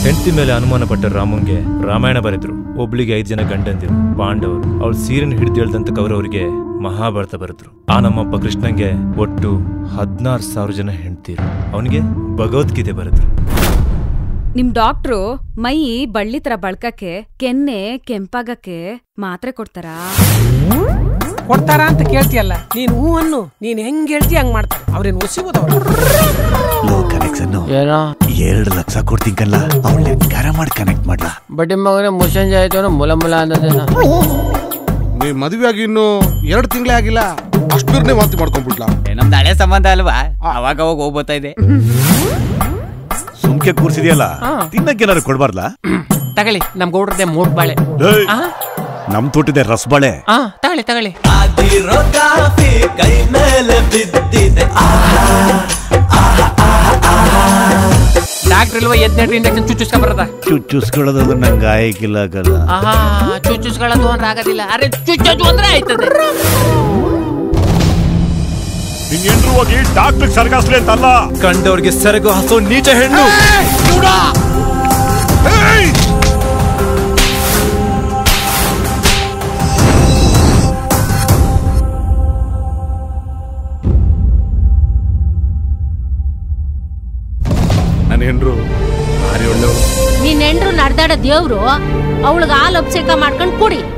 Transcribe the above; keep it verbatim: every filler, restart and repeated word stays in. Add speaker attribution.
Speaker 1: ಹೆಂಡತಿ ಮೇಲೆ ಅನುಮಾನ ಪಟ್ಟ ರಾಮಂಗೆ ರಾಮಾಯಣ ಬರೆದ್ರು. ಒಬ್ಳಿಗೆ ಐದು ಜನ ಗಂಡಂದಿರು ಪಾಂಡವರು. ಅವಳು ಸೀರೆನ ಹಿಡಿದು ಹೇಳ್ದಂತ ಕೌರವರಿಗೆ ಮಹಾಭಾರತ ಬರೆದ್ರು. ಆ ನಮ್ಮಪ್ಪ ಕೃಷ್ಣಂಗೆ ಒಟ್ಟು ಹದಿನಾರು ಸಾವಿರ ಜನ ಹೆಂಡತಿರು. ಅವನಿಗೆ ಭಗವದ್ಗೀತೆ ಬರೆದ್ರು.
Speaker 2: ನಿಮ್ ಡಾಕ್ಟ್ರು ಮೈ ಬಳ್ಳಿ ತರ ಬಳ್ಕಕ್ಕೆ ಕೆನ್ನೆ ಕೆಂಪಾಗಕ್ಕೆ ಮಾತ್ರೆ ಕೊಡ್ತಾರಾ?
Speaker 3: ಕೊಡ್ತಾರ ಅಂತ ಕೇಳ್ತೀಯಲ್ಲ ನೀನ್ ಹೂ ಅನ್ನು ನೀನ್ ಹೆಂಗ್ ಹೇಳ್ತಿ ಹಂಗ್ ಮಾಡ್ತಾರೆ. ಅವ್ರೇನ್ ಒಸಿಬೋದವ್ರ
Speaker 4: ಎರಡು ಲಕ್ಷ ಕೊಡ್ತೀನಲ್ಲ ಅವಳ ಕರ ಮಾಡಿ ಕನೆಕ್ಟ್ ಮಾಡ್ಲಾ.
Speaker 5: ಬಡ್ಡಿ ಮಗನೇ ಮುಸಂಜೆ ಆಯ್ತು ಮುಲ ಮುಲ ಅನ್ನೋದೇನ.
Speaker 6: ನೀ ಮದುವೆ ಆಗಿ ಇನ್ನು ಎರಡು ತಿಂಗಳೇ ಆಗಿಲ್ಲ ಅಷ್ಟೇ ವಾಂತಿ ಮಾಡ್ಕೊಂಡ್ಬಿಟ್ಲಾ.
Speaker 7: ನಮ್ದು ಹಳೆ ಸಂಬಂಧ ಅಲ್ವಾ, ಅವಾಗ ಅವಾಗ ಹೋಗ್ಬೋತಾ ಇದೆ.
Speaker 4: ಸುಮ್ಕೆ ಕೂರ್ಸಿದ್ಯಲ್ಲ ತಿನ್ನಕ್ಕೆ ಏನಾದ್ರು ಕೊಡ್ಬಾರ್ಲಾ?
Speaker 5: ತಗೊಳ್ಳಿ ನಮ್ ಗೌಡ್ರದೆ ಮೂಡ್ ಬಾಳೆ.
Speaker 4: ನಮ್ ತೋಟಿದೆ ರಸಬಾಳೆ.
Speaker 5: ತಗೊಳ್ಳಿ ತಗೊಳ್ಳಿ. ಡಾಕ್ಟರ್ ಇಲ್ವಾ ಎದ್ನೆಂಟು ಇಂಜೆಕ್ಷನ್ ಚುಚ್ಚುಸ್ಕೊಂಡ್ ಬರದ.
Speaker 4: ಚುಚ್ಚುಸ್ಕೊಳ್ಳೋದು ನಂಗೆ ಆಯ್ಕಿಲ್ಲ ಕದ.
Speaker 5: ಚುಚ್ಚುಸ್ಕೊಳ್ಳೋದು ಅಂದ್ರೆ ಆಗೋದಿಲ್ಲ, ಅರೆ ಚುಚ್ಚೋದು ಅಂದ್ರೆ ಆಯ್ತದೆ.
Speaker 4: ನಿಂಗೇನ್ರು ಹೋಗಿ ಡಾಕ್ಟರ್ ಸರ್ಗಾಸ್ಲಿ ಅಂತಲ್ಲ,
Speaker 1: ಕಂಡವ್ರಿಗೆ ಸೆರಗು ಹಸೋ ನೀಚ ಹೆಣ್ಣು.
Speaker 6: ನನ್ನ ಹೆಂಡ್ರು ಭಾರಿ ಒಳ್ಳೆವು.
Speaker 8: ನೀನ್ ಹೆಂಡ್ರು ನಡ್ದಾಡ ದೇವ್ರು ಅವಳಿಗೆ ಹಾಲು ಅಭಿಷೇಕ ಮಾಡ್ಕೊಂಡ್ ಕುಡಿ.